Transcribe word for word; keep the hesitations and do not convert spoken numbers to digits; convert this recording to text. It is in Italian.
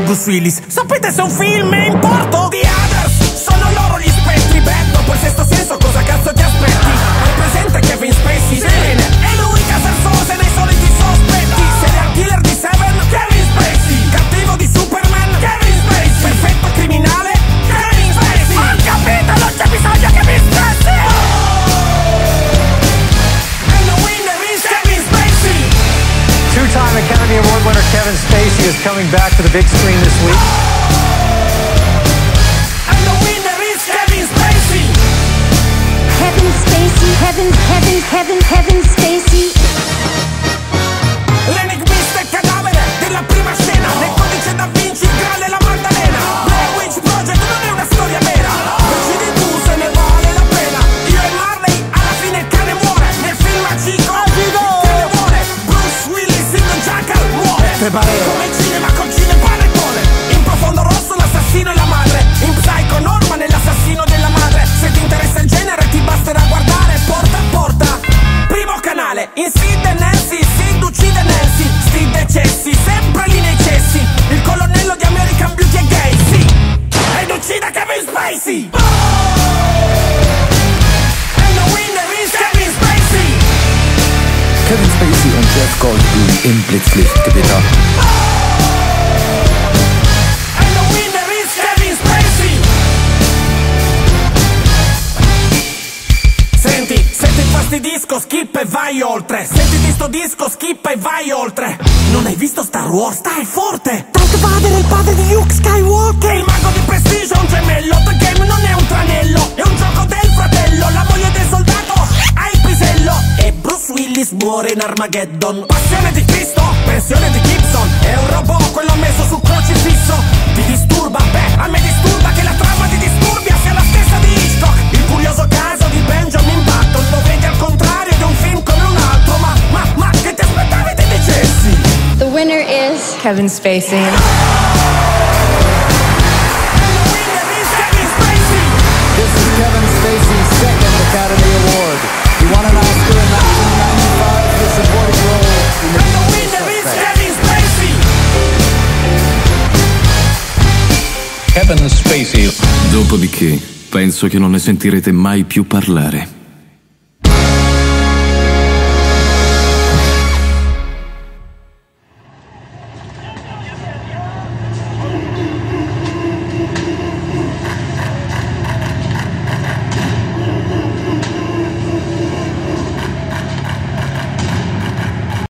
Bruce Willis. Sapete se un film è in porto? The Others, sono loro gli spettri. Beh, dopo il sesto senso cosa cazzo ti aspetti? Hai presente Kevin Spacey? Sì. Bene, è lui Casarsose nei soliti sospetti. Serial killer di Seven? Kevin Spacey. Cattivo di Superman? Kevin Spacey. Perfetto criminale? Kevin Spacey. Ho capito, non c'è bisogno che mi stressi. And the winner is Kevin Spacey. Two-time Academy Award winner Kevin Spacey is coming back to the big screen this week. And the winner is Kevin Spacey. Kevin Spacey, Kevin, Kevin, Kevin, Kevin Spacey. L'enigmista e cadavere della prima scena. Nel codice da Vinci, il Graal e la Maddalena. Blair Witch Project non è una storia vera. Decidi tu se ne vale la pena. Io e Marley, alla fine il cane muore. Nel film a Chico, il cane muore. Bruce Willis in The Jackal muore. Come il cinema col cinepanettone. In Profondo Rosso l'assassino e la madre. In Psycho Norman è l'assassino della madre. Se ti interessa il genere ti basterà guardare Porta a Porta, primo canale. In Sid e Nancy, Sid uccide Nancy. Sid decessi, sempre lì nei cessi. Il colonnello di American Beauty è gay, sì. Ed uccide Kevin Spacey. And the winner is Kevin Spacey. Kevin Spacey und Jeff Goldblum im Blitzlichtgewitter. And the winner is Kevin Spacey. Senti, se ti infastidisco, skip e vai oltre. Sentiti sto disco, skip e vai oltre. Non hai visto Star Wars? Stai forte. Darth Vader è il padre di Luke Skywalker. Il mago di prestigio è un gemello. The Game non è un tranello, è un gioco del fratello. La moglie del soldato ha il pisello. E Bruce Willis muore in Armageddon. Passione di Cristo, pensione di Gibson. È un robot quello messo sul crocifisso. Ti disturba? Beh, a me disturba che la trama di Disturbia sia la stessa di Hitchcock. Il curioso caso di Benjamin Button. Lo vedi al contrario di un film come un altro. Ma, ma, ma, che ti aspettavi ti dicessi? The winner is Kevin Spacey. And the winner is Kevin Spacey. This is Kevin Spacey's second Academy Award. He won an Oscar in nineteen ninety-five for supporting role in The And the Usual winner is Suspects. Kevin Spacey. Kevin Spacey. Dopodiché, penso che non ne sentirete mai più parlare.